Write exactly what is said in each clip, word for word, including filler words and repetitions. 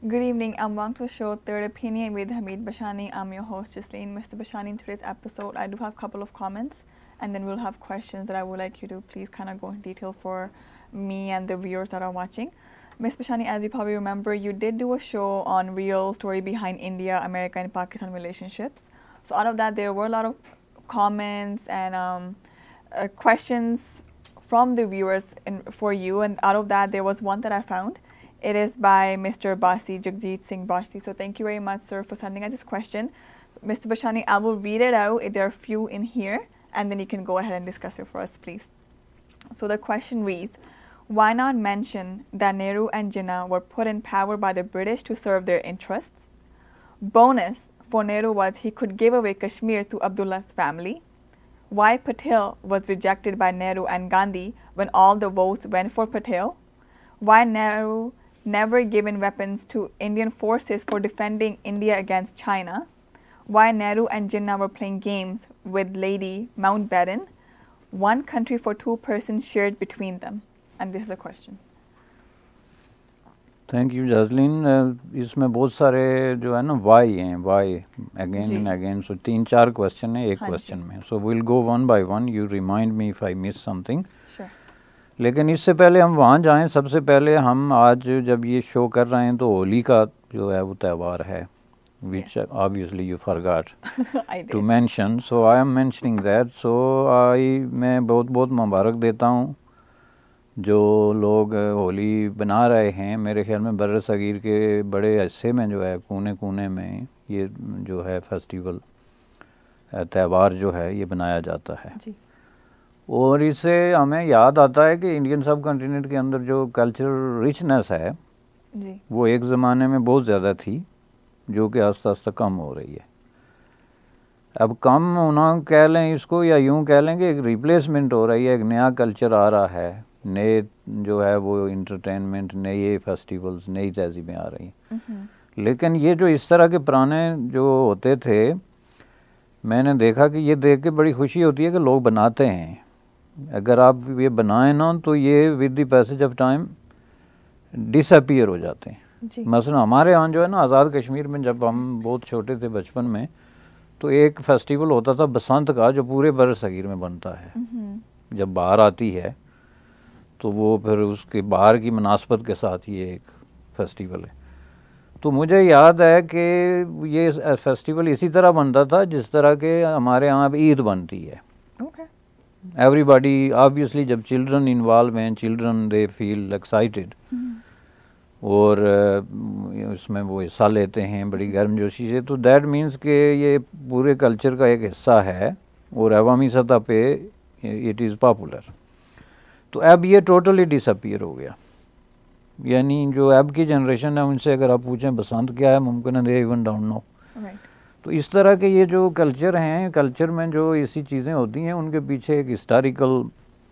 Good evening. I'm welcome to the show Third Opinion with Hamid Bashani. I'm your host, Jasleen. Mister Bashani, in today's episode, I do have a couple of comments, and then we'll have questions that I would like you to please kind of go in detail for me and the viewers that are watching. Miz Bashani, as you probably remember, you did do a show on real story behind India, America, and Pakistan relationships. So out of that, there were a lot of comments and um, uh, questions from the viewers in, for you, and out of that, there was one that I found. It is by Mister Basi, Jagjit Singh Basi. So thank you very much, sir, for sending us this question. Mister Bashani, I will read it out. There are a few in here, and then you can go ahead and discuss it for us, please. So the question reads, why not mention that Nehru and Jinnah were put in power by the British to serve their interests? Bonus for Nehru was he could give away Kashmir to Abdullah's family. Why Patel was rejected by Nehru and Gandhi when all the votes went for Patel? Why Nehru never given weapons to Indian forces for defending India against China? Why Nehru and Jinnah were playing games with Lady Mountbatten? One country for two persons shared between them. And this is a question. Thank you, Jasleen. इसमें बहुत सारे जो है ना why हैं, why again and again. So तीन चार question हैं एक question में. So we'll go one by one. You remind me if I miss something. Sure. लेकिन इससे पहले हम वहाँ जाएं, सबसे पहले हम आज जब ये शो कर रहे हैं तो होली का जो है वो त्यौहार है, which yes. obviously you forgot to mention. So I am mentioning that. So I मैं बहुत बहुत मुबारक देता हूँ जो लोग होली बना रहे हैं. मेरे ख्याल में बर्र सगीर के बड़े हिस्से में जो है कोने कोने में ये जो है फेस्टिवल त्यौहार जो है ये बनाया जाता है जी. और इससे हमें याद आता है कि इंडियन सब कॉन्टिनेंट के अंदर जो कल्चरल रिचनेस है जी. वो एक ज़माने में बहुत ज़्यादा थी जो कि आस्ता आस्ता कम हो रही है. अब कम होना कह लें इसको या यूं कह लें कि एक रिप्लेसमेंट हो रही है, एक नया कल्चर आ रहा है, नए जो है वो इंटरटेनमेंट, नए फेस्टिवल्स, नई तहजीबें आ रही हैं. लेकिन ये जो इस तरह के पुराने जो होते थे, मैंने देखा कि ये देख के बड़ी खुशी होती है कि लोग बनाते हैं. अगर आप ये बनाएं ना तो ये with the passage of time disappear हो जाते हैं. मसलन हमारे यहाँ जो है ना आज़ाद कश्मीर में जब हम बहुत छोटे थे बचपन में तो एक फेस्टिवल होता था बसंत का जो पूरे बर सगीर में बनता है. जब बाहर आती है तो वो फिर उसके बाहर की मुनासबत के साथ ये एक फेस्टिवल है. तो मुझे याद है कि ये फेस्टिवल इसी तरह बनता था जिस तरह के हमारे यहाँ अब ईद बनती है. एवरीबॉडी ऑब्वियसली जब चिल्ड्रन इन्वॉल्व हैं, चिल्ड्रन दे फील एक्साइटेड और इसमें वो हिस्सा लेते हैं बड़ी गर्मजोशी से. तो दैट मीन्स कि ये पूरे कल्चर का एक हिस्सा है और अवामी सतह पे इट इज़ पॉपुलर. तो अब ये टोटली डिसअपीयर हो गया. यानी जो अब की जनरेशन है उनसे अगर आप पूछें बसंत क्या है, मुमकिन है दे इवन डोंट नो. तो इस तरह के ये जो कल्चर हैं, कल्चर में जो ऐसी चीज़ें होती हैं उनके पीछे एक हिस्टोरिकल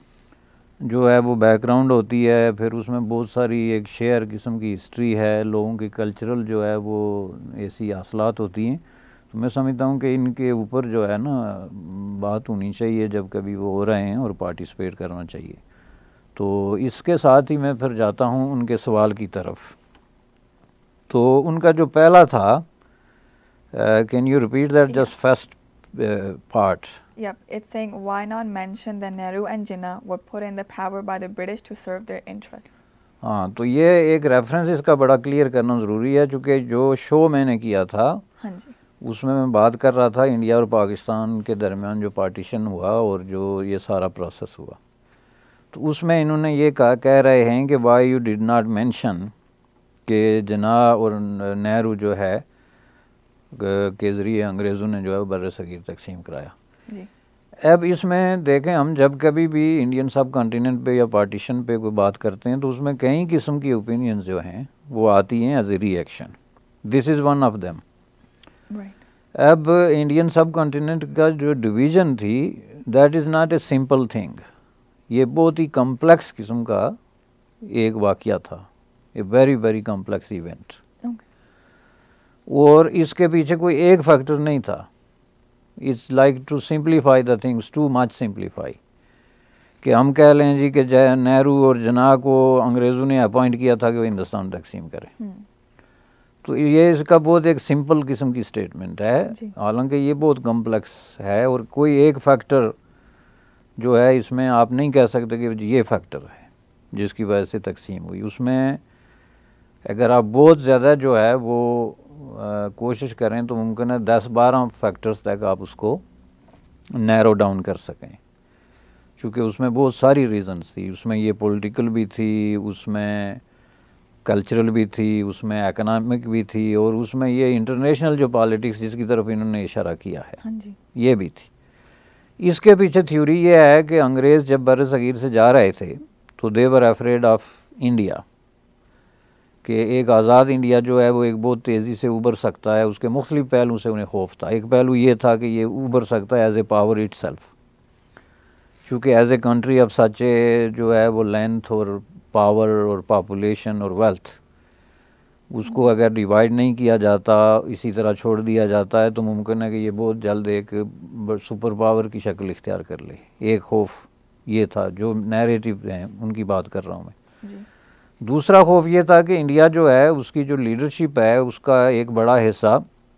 जो है वो बैकग्राउंड होती है. फिर उसमें बहुत सारी एक शेयर किस्म की हिस्ट्री है, लोगों की कल्चरल जो है वो ऐसी हासिलात होती हैं. तो मैं समझता हूँ कि इनके ऊपर जो है ना बात होनी चाहिए जब कभी वो हो रहे हैं और पार्टिसिपेट करना चाहिए. तो इसके साथ ही मैं फिर जाता हूँ उनके सवाल की तरफ. तो उनका जो पहला था, can you repeat that just first part? Yep, it's saying why not mention that Nehru and Jinnah were put in the power by the British to serve their interests. हाँ, तो ये एक रेफरेंस इसका बड़ा क्लियर करना ज़रूरी है क्योंकि जो शो मैंने किया था हाँ जी. उसमें मैं बात कर रहा था इंडिया और पाकिस्तान के दरमियान जो पार्टीशन हुआ और जो ये सारा प्रोसेस हुआ. तो उसमें इन्होंने ये कहा कह रहे हैं कि why you did not mention कि जिन्ना और नेहरू जो है के ज़रिए अंग्रेज़ों ने जो है बर्र सगीर तकसीम कराया जी. अब इसमें देखें हम जब कभी भी इंडियन सब कॉन्टिनेंट पे या पार्टीशन पे कोई बात करते हैं तो उसमें कई किस्म की ओपिनियंस जो हैं वो आती हैं as a reaction. This is one of them. अब इंडियन सब कॉन्टिनेंट का जो डिवीज़न थी that is not a simple thing. ये बहुत ही कम्प्लेक्स किस्म का एक वाक़या था, a very very complex event. और इसके पीछे कोई एक फैक्टर नहीं था. It's like to simplify the things, too much simplify. कि हम कह लें जी कि नेहरू और जिन्ना को अंग्रेज़ों ने अपॉइंट किया था कि वो हिंदुस्तान तकसीम करें. تو یہ اس کا بہت ایک سمپل قسم کی اسٹیٹمنٹ ہے, حالانکہ یہ بہت کمپلیکس ہے, اور کوئی ایک فیکٹر جو ہے اس میں آپ نہیں کہہ سکتے کہ یہ فیکٹر ہے جس کی وجہ سے تقسیم ہوئی. اس میں اگر آپ بہت زیادہ جو ہے وہ کوشش کریں تو ممکن ہے دس بارہ فیکٹرز تک آپ اس کو نیرو ڈاؤن کر سکیں, چونکہ اس میں بہت ساری ریزنز تھی. اس میں یہ پولیٹیکل بھی تھی, اس میں کلچرل بھی تھی, اس میں اکنامک بھی تھی, اور اس میں یہ انٹرنیشنل جو پالیٹکس جس کی طرف انہوں نے اشارہ کیا ہے یہ بھی تھی. اس کے پیچھے تھیوری یہ ہے کہ انگریز جب بر صغیر سے جا رہے تھے تو they were afraid of India, کہ ایک آزاد انڈیا جو ہے وہ ایک بہت تیزی سے ابھر سکتا ہے. اس کے مختلف پہلو سے انہیں خوف تھا. ایک پہلو یہ تھا کہ یہ ابھر سکتا ہے as a power itself, چونکہ as a country of such a جو ہے وہ لینتھ اور پاور اور پاپولیشن اور ویلتھ, اس کو اگر ڈیوائڈ نہیں کیا جاتا, اسی طرح چھوڑ دیا جاتا ہے, تو ممکن ہے کہ یہ بہت جلد ایک سپر پاور کی شکل اختیار کر لے. ایک خوف یہ تھا, جو نیریٹو ہیں ان کی بات کر رہا ہوں میں. دوسرا خوف یہ تھا کہ انڈیا جو ہے اس کی جو لیڈرشپ ہے اس کا ایک بڑا حصہ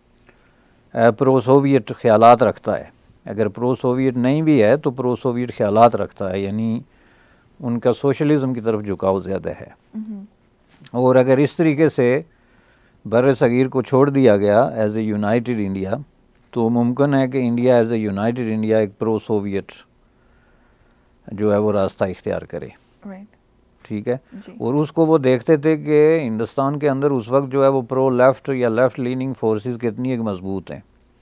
پرو سوویٹ خیالات رکھتا ہے. اگر پرو سوویٹ نہیں بھی ہے تو پرو سوویٹ خیالات رکھتا ہے, یعنی ان کا سوشلزم کی طرف جھکاؤ زیادہ ہے. اور اگر اس طریقے سے بر صغیر کو چھوڑ دیا گیا ایز اے یونائٹڈ انڈیا, تو ممکن ہے کہ India as a united India ایک پرو سوویٹ جو ہے وہ راستہ اختیار کرے. ٹھیک ہے, اور اس کو وہ دیکھتے تھے کہ ہندوستان کے اندر اس وقت جو ہے وہ پرو لیفٹ یا لیفٹ لیننگ فورسز کتنی ایک مضبوط ہیں.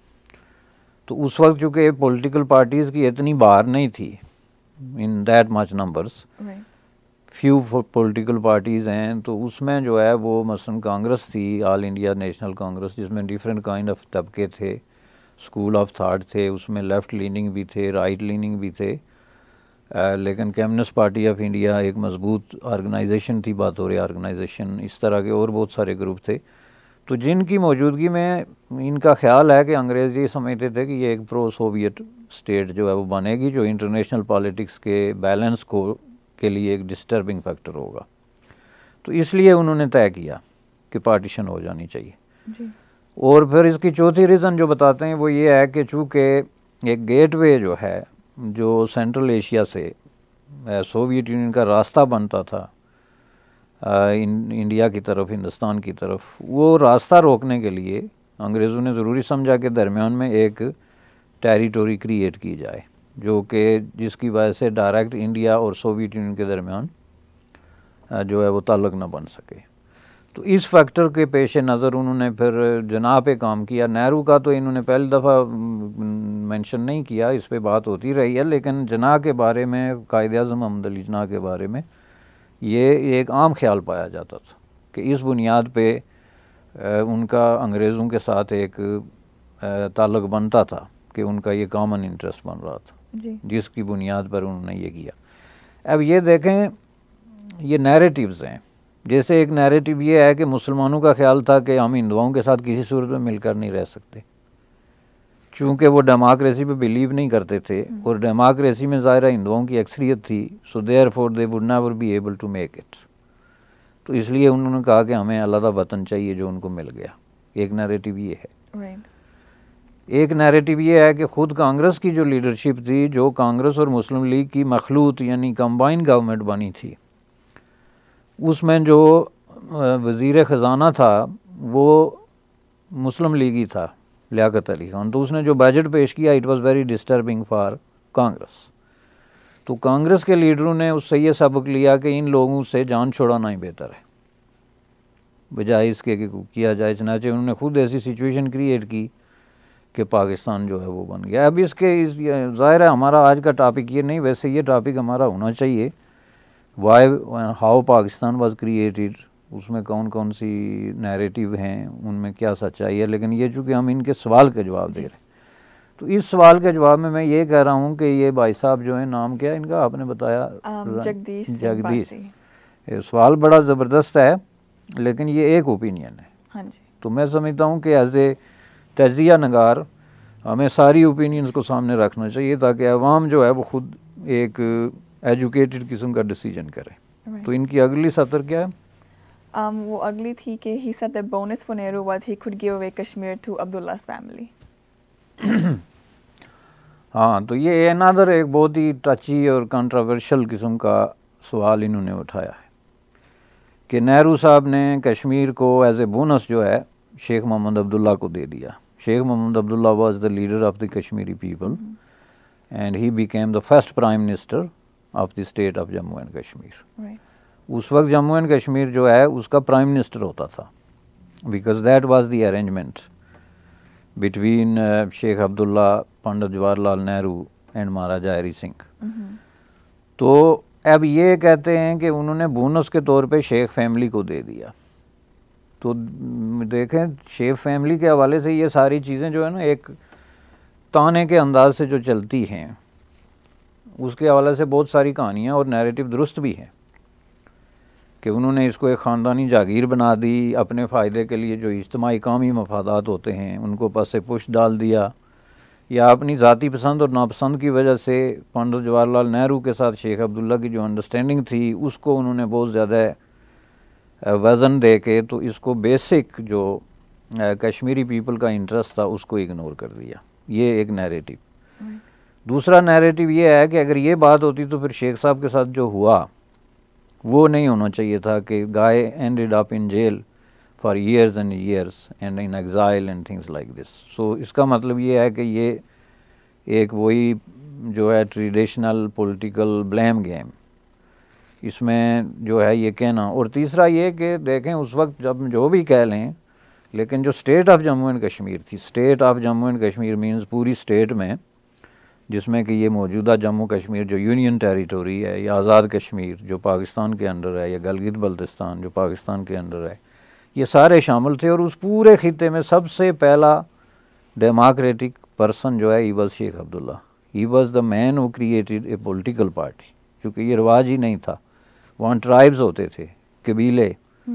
تو اس وقت چونکہ پولیٹیکل پارٹیز کی اتنی باہر نہیں تھی in that much numbers, few political parties ہیں, تو اس میں جو ہے وہ مثلا کانگریس تھی, آل انڈیا نیشنل کانگریس, جس میں ڈیفرنٹ کائنڈ آف طبقے تھے, اسکول آف تھاٹ تھے, اس میں لیفٹ لیننگ بھی تھے, رائٹ لیننگ بھی تھے, لیکن کمیونسٹ پارٹی آف انڈیا ایک مضبوط آرگنائزیشن تھی, بطور آرگنائزیشن. اس طرح کے اور بہت سارے گروپ تھے, تو جن کی موجودگی میں ان کا خیال ہے کہ انگریز یہ سمجھتے تھے کہ یہ ایک پرو سوویٹ اسٹیٹ جو ہے وہ بنے گی, جو انٹرنیشنل پالیٹکس کے بیلنس کو کے لیے ایک ڈسٹربنگ فیکٹر ہوگا. تو اس لیے انہوں نے طے کیا کہ پارٹیشن ہو جانی چاہیے. جی. اور پھر اس کی چوتھی ریزن جو بتاتے ہیں وہ یہ ہے کہ چونکہ ایک گیٹ وے جو ہے جو سینٹرل ایشیا سے سوویت یونین کا راستہ بنتا تھا انڈیا کی طرف, ہندوستان کی طرف, وہ راستہ روکنے کے لیے انگریزوں نے ضروری سمجھا کہ درمیان میں ایک ٹیریٹوری کریٹ کی جائے, جو کہ جس کی وجہ سے ڈائریکٹ انڈیا اور سوویت یونین کے درمیان جو ہے وہ تعلق نہ بن سکے. تو اس فیکٹر کے پیش نظر انہوں نے پھر جناح پہ کام کیا. نہرو کا تو انہوں نے پہلی دفعہ مینشن نہیں کیا, اس پہ بات ہوتی رہی ہے, لیکن جناح کے بارے میں, قائد اعظم محمد علی جناح کے بارے میں یہ ایک عام خیال پایا جاتا تھا کہ اس بنیاد پہ ان کا انگریزوں کے ساتھ ایک تعلق بنتا تھا, کہ ان کا یہ کامن انٹرسٹ بن رہا تھا, جی. جس کی بنیاد پر انہوں نے یہ کیا. اب یہ دیکھیں, یہ نیریٹیوز ہیں. جیسے ایک نیریٹیو یہ ہے کہ مسلمانوں کا خیال تھا کہ ہم ہندوؤں کے ساتھ کسی صورت میں مل کر نہیں رہ سکتے, چونکہ وہ ڈیموکریسی پہ بلیو نہیں کرتے تھے, اور ڈیموکریسی میں ظاہرہ ہندوؤں کی اکثریت تھی, so therefore they would never be able to make it. تو اس لیے انہوں نے کہا کہ ہمیں علیحدہ وطن چاہیے, جو ان کو مل گیا. ایک نیریٹیو یہ ہے. ایک نیریٹیو یہ ہے کہ خود کانگریس کی جو لیڈرشپ تھی, جو کانگریس اور مسلم لیگ کی مخلوط یعنی کمبائن گورنمنٹ بنی تھی, اس میں جو وزیر خزانہ تھا وہ مسلم لیگی تھا, لیاقت علی خان. تو اس نے جو بجٹ پیش کیا, it was very disturbing for Congress. تو کانگریس کے لیڈروں نے اس سے یہ سبق لیا کہ ان لوگوں سے جان چھوڑانا ہی بہتر ہے بجائے اس کے کہ کیا جائے. چنانچہ انہوں نے خود ایسی سچویشن کریٹ کی کہ پاکستان جو ہے وہ بن گیا. اب اس کے ظاہر ہے ہمارا آج کا ٹاپک یہ نہیں, ویسے یہ ٹاپک ہمارا ہونا چاہیے, why how Pakistan was created, اس میں کون کون سی نیریٹیو ہیں, ان میں کیا سچائی ہے. لیکن یہ چونکہ ہم ان کے سوال کے جواب دے رہے ہیں, تو اس سوال کے جواب میں میں یہ کہہ رہا ہوں کہ یہ بھائی صاحب جو ہیں, نام کیا ہے ان کا, آپ نے بتایا, جگدیش جگدیش. سوال بڑا زبردست ہے, لیکن یہ ایک اوپینین ہے. ہاں جی. تو میں سمجھتا ہوں کہ ایز اے تجزیہ نگار ہمیں ساری اوپینینز کو سامنے رکھنا چاہیے, تاکہ عوام جو ہے وہ خود ایک ایجوکیٹڈ قسم کا ڈیسیجن کرے. تو ان کی اگلی سطر کیا ہے؟ Um, وہ اگلی تھی کہ he said the bonus for Nehru was he could give away Kashmir to Abdullah's family. ہاں تو یہ another ایک بہت ہی ٹچی اور کنٹراورشل قسم کا سوال انہوں نے اٹھایا ہے کہ نہرو صاحب نے کشمیر کو ایز اے بونس جو ہے شیخ محمد عبداللہ کو دے دیا. Sheikh Mohammad Abdullah was the leader of the Kashmiri people and he became the first prime minister of the state of Jammu and Kashmir. اس وقت جموں اینڈ کشمیر جو ہے اس کا پرائم منسٹر ہوتا تھا because that was the arrangement between Sheikh Abdullah, Pandit Jawahar Lal Nehru and Maharaja Hari Singh. تو اب یہ کہتے ہیں کہ انہوں نے بونس کے طور پہ شیخ فیملی کو دے دیا. تو دیکھیں شیخ فیملی کے حوالے سے یہ ساری چیزیں جو ہے نا ایک تانے کے انداز سے جو چلتی ہیں اس کے حوالے سے بہت ساری کہانیاں اور نیریٹو درست بھی ہیں کہ انہوں نے اس کو ایک خاندانی جاگیر بنا دی اپنے فائدے کے لیے, جو اجتماعی قومی مفادات ہوتے ہیں ان کو پس پش ڈال دیا, یا اپنی ذاتی پسند اور ناپسند کی وجہ سے پنڈت جواہر لال نہرو کے ساتھ شیخ عبداللہ کی جو انڈرسٹینڈنگ تھی اس کو انہوں نے بہت زیادہ وزن دے کے تو اس کو بیسک جو کشمیری پیپل کا انٹرسٹ تھا اس کو اگنور کر دیا. یہ ایک نیریٹو. دوسرا نیریٹو یہ ہے کہ اگر یہ بات ہوتی تو پھر شیخ صاحب کے ساتھ جو ہوا وہ نہیں ہونا چاہیے تھا کہ guy ended up in jail for years and years and in exile and things like this. So اس کا مطلب یہ ہے کہ یہ ایک وہی جو ہے ٹریڈیشنل پولیٹیکل بلیم گیم, اس میں جو ہے یہ کہنا. اور تیسرا یہ کہ دیکھیں اس وقت جب جو بھی کہہ لیں لیکن جو state of Jammu and Kashmir تھی, state of Jammu and Kashmir means پوری اسٹیٹ میں جس میں کہ یہ موجودہ جموں کشمیر جو یونین ٹیریٹوری ہے, یا آزاد کشمیر جو پاکستان کے انڈر ہے, یا گلگت بلتستان جو پاکستان کے انڈر ہے, یہ سارے شامل تھے. اور اس پورے خطے میں سب سے پہلا ڈیموکریٹک پرسن جو ہے he was Sheikh Abdullah. He was the man who created a political party, کیونکہ یہ رواج ہی نہیں تھا. وہاں ٹرائبز ہوتے تھے, قبیلے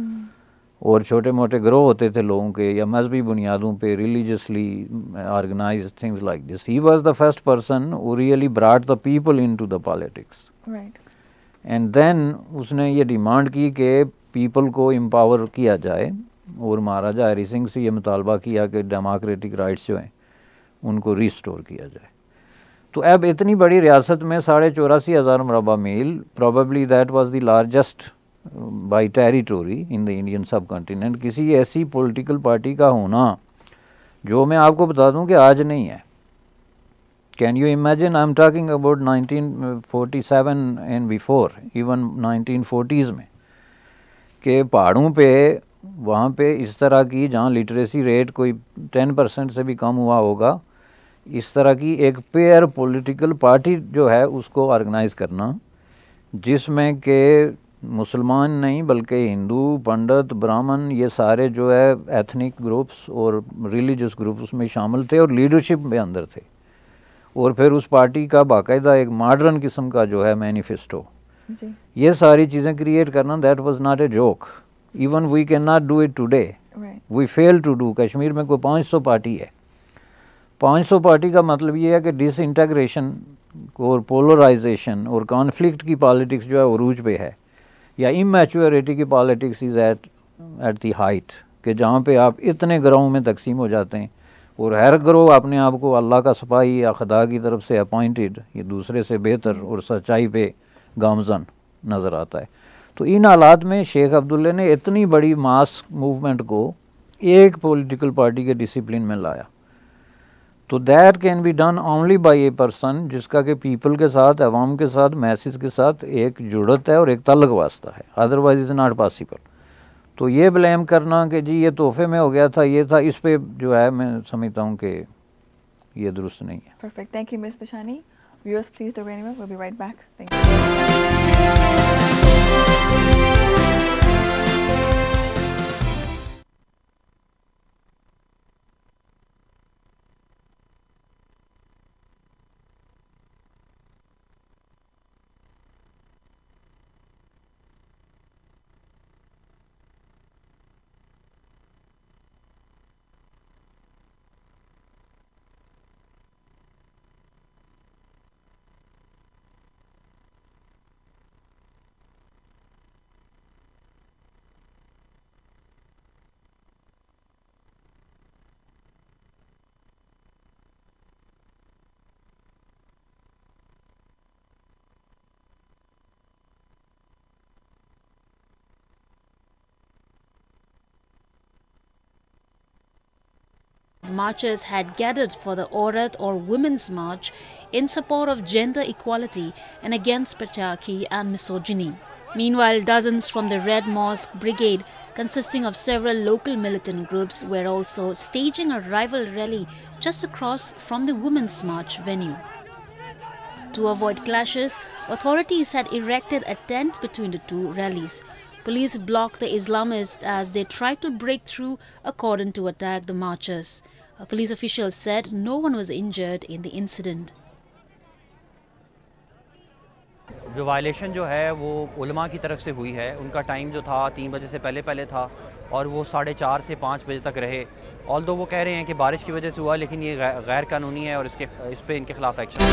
اور چھوٹے موٹے گروہ ہوتے تھے لوگوں کے, یا مذہبی بنیادوں پہ religiously organise things like this. He was the first person who really brought the people into the politics. And then اس نے یہ ڈیمانڈ کی کہ پیپل کو امپاور کیا جائے, اور مہاراجہ ہری سنگھ سے یہ مطالبہ کیا کہ ڈیموکریٹک رائٹس جو ہیں ان کو ریسٹور کیا جائے. تو اب اتنی بڑی ریاست میں ساڑھے چوراسی ہزار مربع میل, probably that was the largest by territory in the Indian subcontinent, کسی ایسی پولیٹیکل پارٹی کا ہونا جو میں آپ کو بتا دوں کہ آج نہیں ہے. Can you imagine, I am talking about nineteen forty seven and before, even nineteen forties میں, کہ پہاڑوں پہ وہاں پہ اس طرح کی جہاں لٹریسی ریٹ کوئی ٹین پرسنٹ سے بھی کم ہوا ہوگا, اس طرح کی ایک پیئر پولیٹیکل پارٹی جو ہے اس کو آرگنائز کرنا, جس میں کہ مسلمان نہیں بلکہ ہندو, پنڈت, برہمن, یہ سارے جو ہے ایتھنک گروپس اور ریلیجس گروپس اس میں شامل تھے اور لیڈرشپ میں اندر تھے. اور پھر اس پارٹی کا باقاعدہ ایک ماڈرن قسم کا جو ہے مینیفیسٹو, یہ ساری چیزیں کریٹ کرنا, that was not a joke. Even we can not do it today, we fail to do. Kashmir میں کوئی پانچ سو پارٹی ہے. پانچ سو پارٹی کا مطلب یہ ہے کہ ڈس انٹیگریشن اور پولرائزیشن اور کانفلکٹ کی پالیٹکس جو ہے عروج پہ ہے, یا امیچورٹی کی politics is at at the height, کہ جہاں پہ آپ اتنے گروہوں میں تقسیم ہو جاتے ہیں اور ہر گروہ اپنے آپ کو اللہ کا سپاہی یا خدا کی طرف سے اپوائنٹڈ, یہ دوسرے سے بہتر اور سچائی پہ گامزن نظر آتا ہے. تو ان حالات میں شیخ عبداللہ نے اتنی بڑی ماس موومنٹ کو ایک پولیٹیکل پارٹی کے ڈسپلن میں لایا. تو that can be done only by a person جس کا کہ پیپل کے ساتھ, عوام کے ساتھ, میسز کے ساتھ ایک جڑت ہے اور ایک تعلق واسطہ ہے, ادروائز از ناٹ پاسبل. تو یہ بلیم کرنا کہ جی یہ تحفے میں ہو گیا تھا, یہ تھا, اس پہ جو ہے میں سمجھتا ہوں کہ یہ درست نہیں ہے. Perfect. Thank you, Miz Bashani. Viewers, please don't go anywhere. We'll be right back. Thank you. Marchers had gathered for the Aurat or Women's March in support of gender equality and against patriarchy and misogyny. Meanwhile, dozens from the Red Mosque Brigade, consisting of several local militant groups, were also staging a rival rally just across from the Women's March venue. To avoid clashes, authorities had erected a tent between the two rallies. Police blocked the Islamists as they tried to break through a cordon to attack the marchers. A police official said no one was injured in the incident. جو violation جو ہے وہ علماء کی طرف سے ہوئی ہے، ان کا ٹائم جو تھا تین بجے سے پہلے پہلے تھا اور وہ ساڑھے چار سے پانچ بجے تک رہے. آلدو وہ کہہ رہے ہیں کہ بارش کی وجہ سے ہوا، لیکن یہ غیر قانونی ہے اور اس کے اس پہ ان کے خلاف action.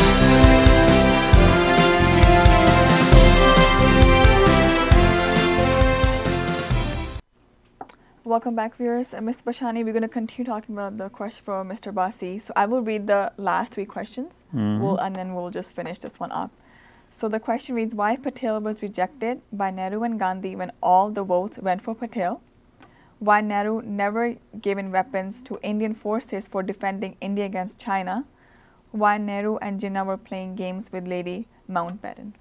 Welcome back, viewers. Uh, Mister Bashani, we're going to continue talking about the question for Mister Basi. So I will read the last three questions, mm-hmm. we'll, and then we'll just finish this one up. So the question reads, why Patel was rejected by Nehru and Gandhi when all the votes went for Patel? Why Nehru never given weapons to Indian forces for defending India against China? Why Nehru and Jinnah were playing games with Lady Mountbatten?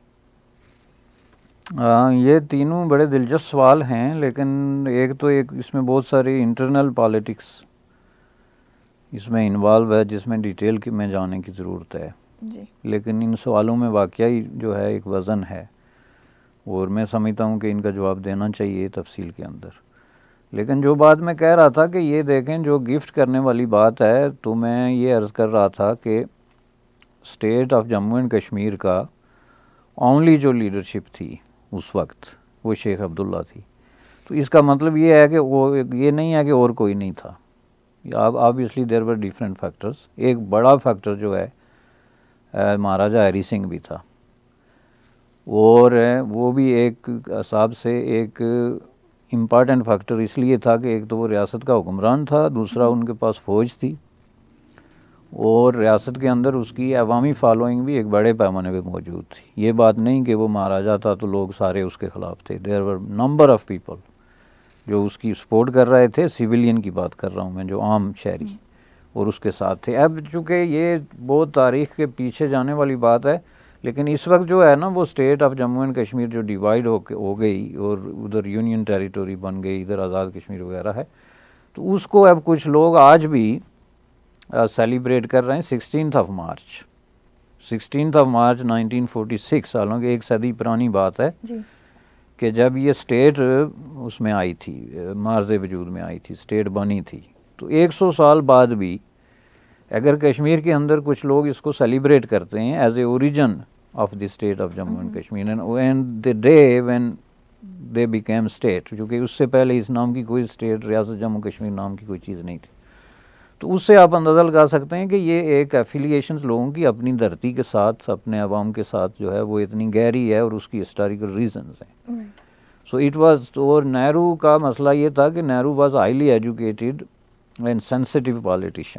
یہ تینوں بڑے دلچسپ سوال ہیں، لیکن ایک تو ایک اس میں بہت ساری انٹرنل پالیٹکس اس میں انوالو ہے جس میں ڈیٹیل کی میں جانے کی ضرورت ہے جی. لیکن ان سوالوں میں واقعی جو ہے ایک وزن ہے اور میں سمجھتا ہوں کہ ان کا جواب دینا چاہیے تفصیل کے اندر. لیکن جو بات میں کہہ رہا تھا کہ یہ دیکھیں جو گفٹ کرنے والی بات ہے، تو میں یہ عرض کر رہا تھا کہ state of Jammu and Kashmir کا اونلی جو لیڈرشپ تھی اس وقت وہ شیخ عبداللہ تھی. تو اس کا مطلب یہ ہے کہ وہ یہ نہیں ہے کہ اور کوئی نہیں تھا. Obviously there were different factors. ایک بڑا فیکٹر جو ہے مہاراجہ ہری سنگھ بھی تھا، اور وہ بھی ایک حساب سے ایک امپارٹنٹ فیکٹر اس لیے تھا کہ ایک تو وہ ریاست کا حکمران تھا، دوسرا ان کے پاس فوج تھی، اور ریاست کے اندر اس کی عوامی فالوئنگ بھی ایک بڑے پیمانے پہ موجود تھی. یہ بات نہیں کہ وہ مہاراجہ تھا تو لوگ سارے اس کے خلاف تھے. There were number of people جو اس کی سپورٹ کر رہے تھے. سویلین کی بات کر رہا ہوں میں، جو عام شہری اور اس کے ساتھ تھے. اب چونکہ یہ بہت تاریخ کے پیچھے جانے والی بات ہے، لیکن اس وقت جو ہے نا وہ state of Jammu and Kashmir جو ڈیوائڈ ہو کے ہو گئی اور ادھر یونین ٹیریٹوری بن گئی، ادھر آزاد کشمیر وغیرہ ہے، تو اس کو اب کچھ لوگ آج بھی سیلیبریٹ کر رہے ہیں sixteenth of March sixteenth of March nineteen forty six سالوں کی ایک صدی پرانی بات ہے جی. کہ جب یہ اسٹیٹ اس میں آئی تھی، مارز وجود میں آئی تھی، اسٹیٹ بنی تھی. تو ایک سو سال بعد بھی اگر کشمیر کے اندر کچھ لوگ اس کو سیلیبریٹ کرتے ہیں as a origin of the state of Jammu and Kashmir and the day when they became state, کیونکہ اس سے پہلے اس نام کی کوئی اسٹیٹ ریاست جموں کشمیر نام کی کوئی چیز نہیں تھی. تو اس سے آپ اندازہ لگا سکتے ہیں کہ یہ ایک ایفیلیشنز لوگوں کی اپنی دھرتی کے ساتھ، اپنے عوام کے ساتھ جو ہے وہ اتنی گہری ہے، اور اس کی ہسٹوریکل ریزنز ہیں. So it was. اور نہرو کا مسئلہ یہ تھا کہ Nehru was highly educated and sensitive politician,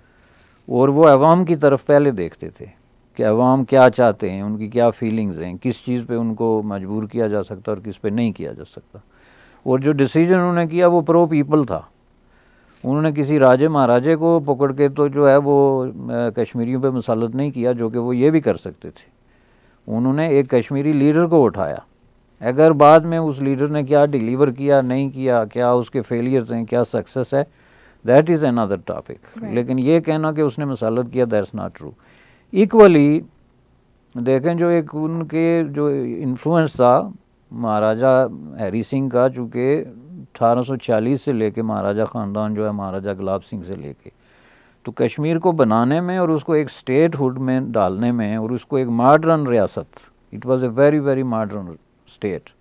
اور وہ عوام کی طرف پہلے دیکھتے تھے کہ عوام کیا چاہتے ہیں، ان کی کیا فیلنگز ہیں، کس چیز پہ ان کو مجبور کیا جا سکتا اور کس پہ نہیں کیا جا سکتا. اور جو ڈیسیجن انہوں نے کیا وہ پرو پیپل تھا. انہوں نے کسی راجے مہاراجے کو پکڑ کے تو جو ہے وہ کشمیریوں پہ مسلط نہیں کیا، جو کہ وہ یہ بھی کر سکتے تھے. انہوں نے ایک کشمیری لیڈر کو اٹھایا. اگر بعد میں اس لیڈر نے کیا ڈیلیور کیا نہیں کیا، کیا اس کے فیلیئرز ہیں، کیا سکسیس ہے، دیٹ از اندر ٹاپک. لیکن یہ کہنا کہ اس نے مسلط کیا، دیٹس ناٹ ٹرو. ایکولی دیکھیں جو ایک ان کے جو انفلوئنس تھا مہاراجہ ہری سنگھ کا، چونکہ اٹھارہ سو چھیالیس سے لے کے مہاراجہ خاندان جو ہے مہاراجہ گلاب سنگھ سے لے کے، تو کشمیر کو بنانے میں اور اس کو ایک اسٹیٹ ہوڈ میں ڈالنے میں اور اس کو ایک ماڈرن ریاست، it was a very very modern state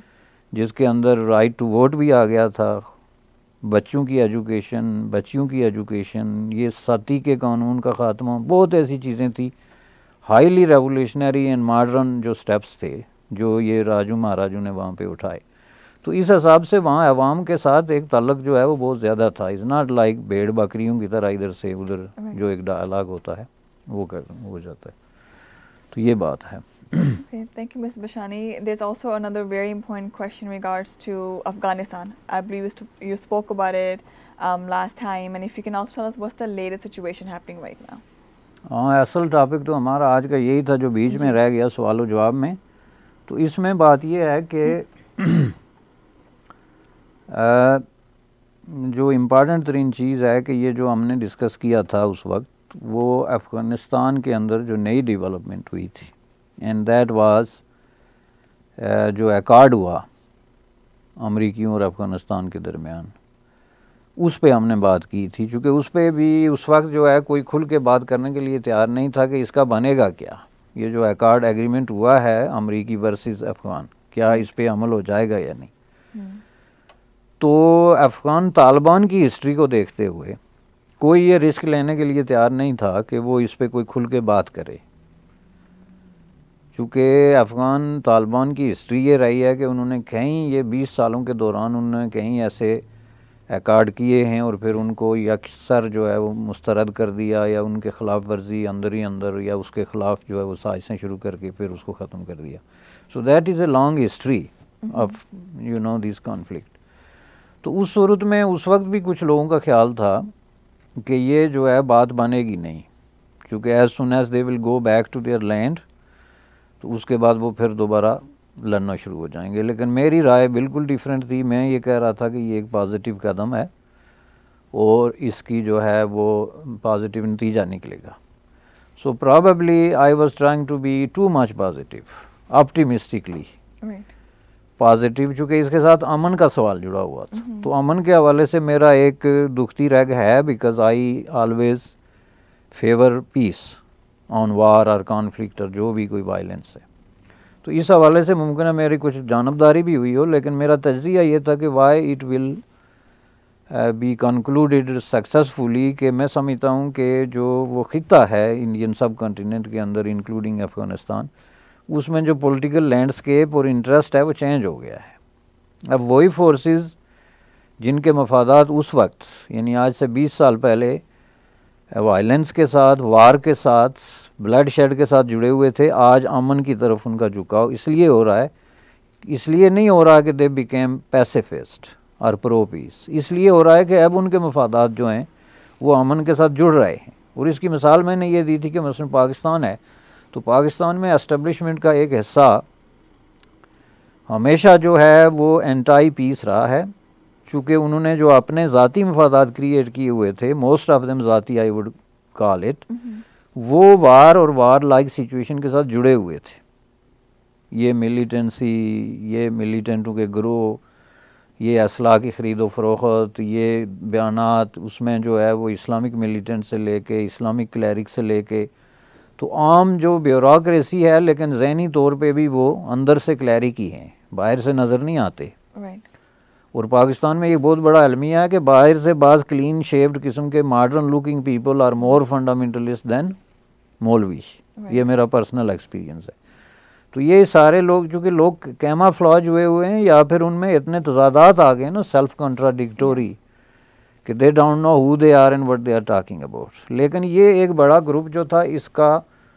جس کے اندر رائٹ ٹو ووٹ بھی آ گیا تھا، بچوں کی ایجوکیشن، بچیوں کی ایجوکیشن، یہ ستی کے قانون کا خاتمہ، بہت ایسی چیزیں تھیں ہائیلی ریولیوشنری اینڈ ماڈرن جو سٹیپس تھے جو یہ راجو مہاراجوں نے وہاں پہ اٹھائے. تو اس حساب سے وہاں عوام کے ساتھ ایک تعلق جو ہے وہ بہت زیادہ تھا. از ناٹ لائک بھیڑ بکریوں کی طرح ادھر سے ادھر جو ایک ڈائلاگ ہوتا ہے وہ کر ہو جاتا ہے. تو یہ بات ہے. Okay, thank you, Mister Bashani. There's also another very important question in regards to Afghanistan. I believe you, st- you spoke about it um, last time, and if you can also tell us what's the latest situation happening right now. ہاں اصل topic تو ہمارا آج کا یہی تھا جو بیچ میں رہ گیا سوال و جواب میں. تو اس میں بات یہ ہے کہ جو امپارٹنٹ ترین چیز ہے کہ یہ جو ہم نے ڈسکس کیا تھا اس وقت وہ افغانستان کے اندر جو نئی ڈیولپمنٹ ہوئی تھی اینڈ دیٹ واز جو ایکارڈ ہوا امریکیوں اور افغانستان کے درمیان, اس پہ ہم نے بات کی تھی. چونکہ اس پہ بھی اس وقت جو ہے کوئی کھل کے بات کرنے کے لیے تیار نہیں تھا کہ اس کا بنے گا کیا. یہ جو ایکارڈ ایگریمنٹ ہوا ہے امریکی ورسز افغان, کیا اس پہ عمل ہو جائے گا یا نہیں. تو افغان طالبان کی ہسٹری کو دیکھتے ہوئے کوئی یہ رسک لینے کے لیے تیار نہیں تھا کہ وہ اس پہ کوئی کھل کے بات کرے. چونکہ افغان طالبان کی ہسٹری یہ رہی ہے کہ انہوں نے کہیں یہ بیس سالوں کے دوران انہوں نے کہیں ایسے ایکارڈ کیے ہیں اور پھر ان کو یکسر جو ہے وہ مسترد کر دیا یا ان کے خلاف ورزی اندر ہی اندر یا اس کے خلاف جو ہے وہ سازشیں شروع کر کے پھر اس کو ختم کر دیا. So that is a long history of you know this conflict. تو اس صورت میں اس وقت بھی کچھ لوگوں کا خیال تھا کہ یہ جو ہے بات بنے گی نہیں, چونکہ as soon as they will go back to their land تو اس کے بعد وہ پھر دوبارہ لڑنا شروع ہو جائیں گے. لیکن میری رائے بالکل ڈیفرنٹ تھی. میں یہ کہہ رہا تھا کہ یہ ایک پازیٹیو قدم ہے اور اس کی جو ہے وہ پازیٹیو نتیجہ نکلے گا. So probably I was trying to be too much positive, optimistically positive, چونکہ اس کے ساتھ امن کا سوال جڑا ہوا تھا. تو امن کے حوالے سے میرا ایک دکھتی رگ ہے, because I always favour peace on war اور کانفلکٹ اور جو بھی کوئی وائلنس ہے. تو اس حوالے سے ممکن ہے میری کچھ جانبداری بھی ہوئی ہو, لیکن میرا تجزیہ یہ تھا کہ why it will be concluded successfully, کہ میں سمجھتا ہوں کہ جو وہ خطہ ہے انڈین سب کنٹیننٹ کے اندر انکلوڈنگ افغانستان, اس میں جو پولیٹیکل لینڈسکیپ اور انٹرسٹ ہے وہ چینج ہو گیا ہے. اب وہی فورسز جن کے مفادات اس وقت یعنی آج سے بیس سال پہلے وائلنس کے ساتھ, وار کے ساتھ, بلڈ شیڈ کے ساتھ جڑے ہوئے تھے, آج امن کی طرف ان کا جھکاؤ اس لیے ہو رہا ہے, اس لیے نہیں ہو رہا کہ دے بیکیم پیسیفسٹ اور پرو پیس, اس لیے ہو رہا ہے کہ اب ان کے مفادات جو ہیں وہ امن کے ساتھ جڑ رہے ہیں. اور اس کی مثال میں نے یہ دی تھی کہ مثلا پاکستان ہے, تو پاکستان میں اسٹیبلشمنٹ کا ایک حصہ ہمیشہ جو ہے وہ اینٹائی پیس رہا ہے, چونکہ انہوں نے جو اپنے ذاتی مفادات کریٹ کیے ہوئے تھے, موسٹ آف دیم ذاتی آئی وڈ کال اٹ, وہ وار اور وار لائک سچویشن کے ساتھ جڑے ہوئے تھے. یہ ملیٹنسی, یہ ملیٹنٹوں کے گروہ, یہ اسلحہ کی خرید و فروخت, یہ بیانات, اس میں جو ہے وہ اسلامک ملیٹنٹ سے لے کے اسلامک کلیرک سے لے کے تو عام جو بیوروکریسی ہے, لیکن ذہنی طور پہ بھی وہ اندر سے کلیرک ہی ہیں, باہر سے نظر نہیں آتے. اور پاکستان میں یہ بہت بڑا المیہ ہے کہ باہر سے بعض کلین شیپڈ قسم کے modern looking people are more fundamentalist than مولوی. یہ میرا پرسنل ایکسپیرینس ہے. تو یہ سارے لوگ چونکہ لوگ کیما فلاج ہوئے ہوئے ہیں یا پھر ان میں اتنے تضادات آ گئے نا, سیلف کنٹراڈکٹوری, کہ they don't know who they are and what they are talking about. لیکن یہ ایک بڑا گروپ جو تھا, اس کا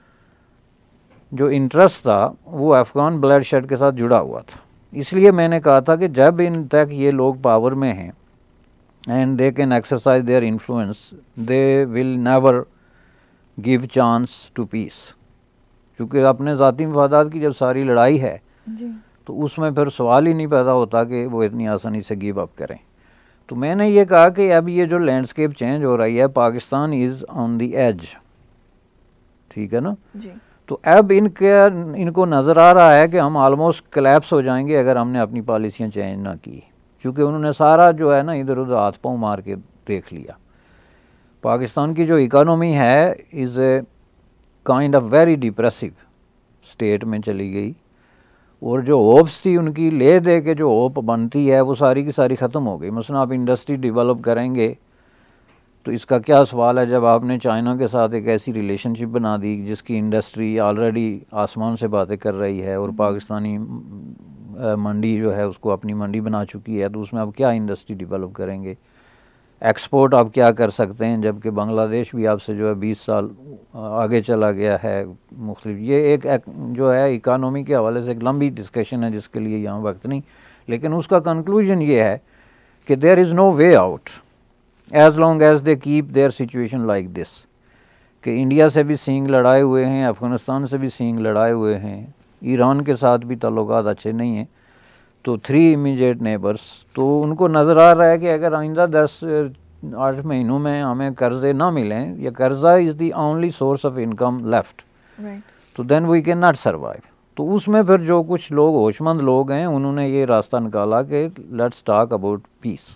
جو انٹرسٹ تھا وہ افغان بلڈ شیڈ کے ساتھ جڑا ہوا تھا. اس لیے میں نے کہا تھا کہ جب ان تک یہ لوگ پاور میں ہیں and they can exercise their influence, they will never give chance to peace. چونکہ اپنے ذاتی مفادات کی جب ساری لڑائی ہے تو اس میں پھر سوال ہی نہیں پیدا ہوتا کہ وہ اتنی آسانی سے گیو اپ کریں. تو میں نے یہ کہا کہ اب یہ جو لینڈسکیپ چینج ہو رہی ہے, پاکستان از آن دی ایج, ٹھیک ہے نا. تو اب ان کے ان کو نظر آ رہا ہے کہ ہم آلموسٹ کلیپس ہو جائیں گے اگر ہم نے اپنی پالیسیاں چینج نہ کی, چونکہ انہوں نے سارا جو ہے نا ادھر ادھر ہاتھ پاؤں مار کے دیکھ لیا. پاکستان کی جو اکانومی ہے is a kind of very depressive state میں چلی گئی, اور جو ہوپس تھی ان کی لے دے کے جو ہوپ بنتی ہے وہ ساری کی ساری ختم ہو گئی. مثلا آپ انڈسٹری ڈیولپ کریں گے تو اس کا کیا سوال ہے جب آپ نے چائنا کے ساتھ ایک ایسی ریلیشن شپ بنا دی جس کی انڈسٹری آلریڈی آسمان سے باتیں کر رہی ہے, اور پاکستانی منڈی جو ہے اس کو اپنی منڈی بنا چکی ہے, تو اس میں آپ کیا انڈسٹری ڈیولپ کریں گے. ایکسپورٹ آپ کیا کر سکتے ہیں، جبکہ بنگلہ دیش بھی آپ سے جو ہے بیس سال آگے چلا گیا ہے مختلف. یہ ایک جو ہے اکانومی کے حوالے سے ایک لمبی ڈسکشن ہے جس کے لیے یہاں وقت نہیں، لیکن اس کا کنکلوژن یہ ہے کہ there is no way out as long as they keep their situation like this, کہ انڈیا سے بھی سینگ لڑائے ہوئے ہیں، افغانستان سے بھی سینگ لڑائے ہوئے ہیں، ایران کے ساتھ بھی تعلقات اچھے نہیں ہیں، تو تھری امیجیٹ نیبرس. تو ان کو نظر آ رہا ہے کہ اگر آئندہ دس آٹھ مہینوں میں ہمیں قرضے نہ ملیں یا قرضہ is the only source of income left, تو then we can not survive. تو اس میں پھر جو کچھ لوگ ہوش مند لوگ ہیں انہوں نے یہ راستہ نکالا کہ لیٹس ٹاک اباؤٹ پیس،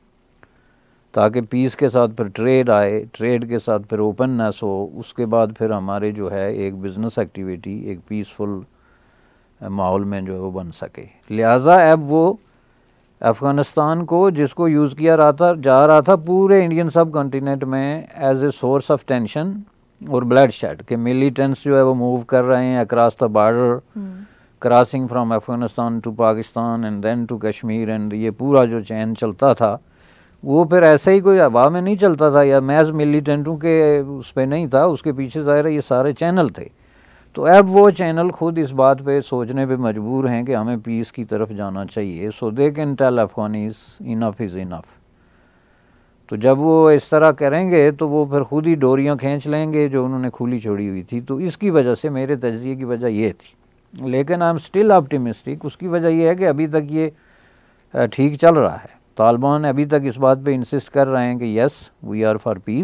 تاکہ پیس کے ساتھ پھر ٹریڈ آئے، ٹریڈ کے ساتھ پھر اوپننیس ہو، اس کے بعد پھر ہمارے جو ہے ایک بزنس ایکٹیویٹی ایک پیسفل ماحول میں جو ہے وہ بن سکے. لہٰذا اب وہ افغانستان کو جس کو یوز کیا رہا تھا جا رہا تھا پورے انڈین سب کنٹیننٹ میں as a source of tension اور بلڈ شیڈ، کہ ملیٹنٹس جو ہے وہ موو کر رہے ہیں across the border, crossing from Afghanistan to Pakistan and then to Kashmir, اینڈ یہ پورا جو چین چلتا تھا وہ پھر ایسے ہی کوئی ہوا میں نہیں چلتا تھا یا محض ملیٹنٹوں کے اس پہ نہیں تھا، اس کے پیچھے ظاہر ہے یہ سارے چینل تھے. تو اب وہ چینل خود اس بات پہ سوچنے پہ مجبور ہیں کہ ہمیں پیس کی طرف جانا چاہیے. So they can tell Afghanis enough is enough. تو جب وہ اس طرح کریں گے تو وہ پھر خود ہی ڈوریاں کھینچ لیں گے جو انہوں نے کھلی چھوڑی ہوئی تھی. تو اس کی وجہ سے میرے تجزیے کی وجہ یہ تھی، لیکن آئی ایم اسٹل آپٹیمسٹک. اس کی وجہ یہ ہے کہ ابھی تک یہ ٹھیک چل رہا ہے. طالبان ابھی تک اس بات پہ انسسٹ کر رہے ہیں کہ yes we are for peace,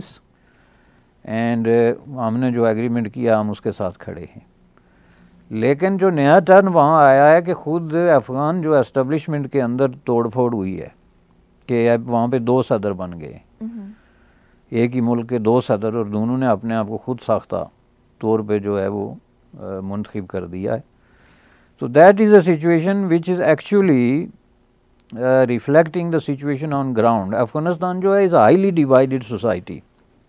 and ہم نے جو ایگریمنٹ کیا ہم اس کے ساتھ کھڑے ہیں. لیکن جو نیا ٹرن وہاں آیا ہے کہ خود افغان جو اسٹیبلشمنٹ کے اندر توڑ پھوڑ ہوئی ہے کہ اب وہاں پہ دو صدر بن گئے، ایک ہی ملک کے دو صدر، اور دونوں نے اپنے آپ کو خود ساختہ طور پہ جو ہے وہ منتخب کر دیا ہے. تو that is a situation which is actually reflecting the situation on ground. Afghanistan جو ہے از ہائیلی ڈیوائڈیڈ سوسائٹی،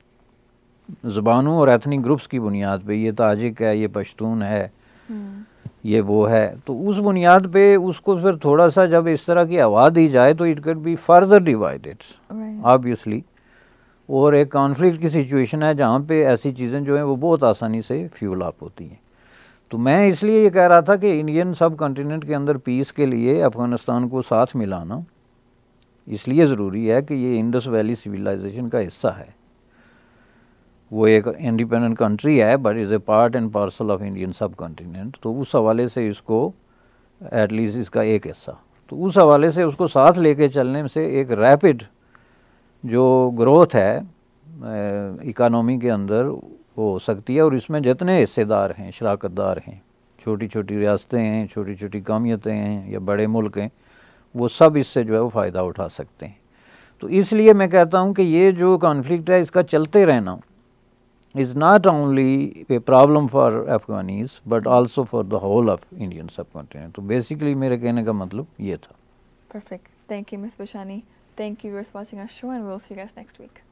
زبانوں اور ایتھنک گروپس کی بنیاد پہ، یہ تاجک ہے، یہ پشتون ہے، یہ وہ ہے. تو اس بنیاد پہ اس کو پھر تھوڑا سا جب اس طرح کی ہوا دی جائے تو it could be further divided obviously, اور ایک کانفلکٹ کی سچویشن ہے جہاں پہ ایسی چیزیں جو ہیں وہ بہت آسانی سے فیول اپ ہوتی ہیں. تو میں اس لیے یہ کہہ رہا تھا کہ انڈین سب کنٹیننٹ کے اندر پیس کے لیے افغانستان کو ساتھ ملانا اس لیے ضروری ہے کہ یہ انڈس ویلی سویلائزیشن کا حصہ ہے. وہ ایک انڈیپینڈنٹ کنٹری ہے but is a part and parcel of Indian subcontinent. تو اس حوالے سے اس کو ایٹ لیسٹ اس کا ایک حصہ، تو اس حوالے سے اس کو ساتھ لے کے چلنے سے ایک ریپڈ جو گروتھ ہے اکانومی کے اندر وہ ہو سکتی ہے. اور اس میں جتنے حصے دار ہیں، شراکت دار ہیں، چھوٹی چھوٹی ریاستیں ہیں، چھوٹی چھوٹی قومیتیں ہیں یا بڑے ملک ہیں، وہ سب اس سے جو ہے وہ فائدہ اٹھا سکتے ہیں. تو اس لیے میں کہتا ہوں کہ یہ جو کانفلکٹ ہے اس کا چلتے رہنا is not only a problem for Afghanis but also for the whole of Indian subcontinent. تو basically میرے کہنے کا مطلب یہ تھا. Perfect. Thank you, Miz Bashani. Thank you for watching our show and we'll see you guys next week.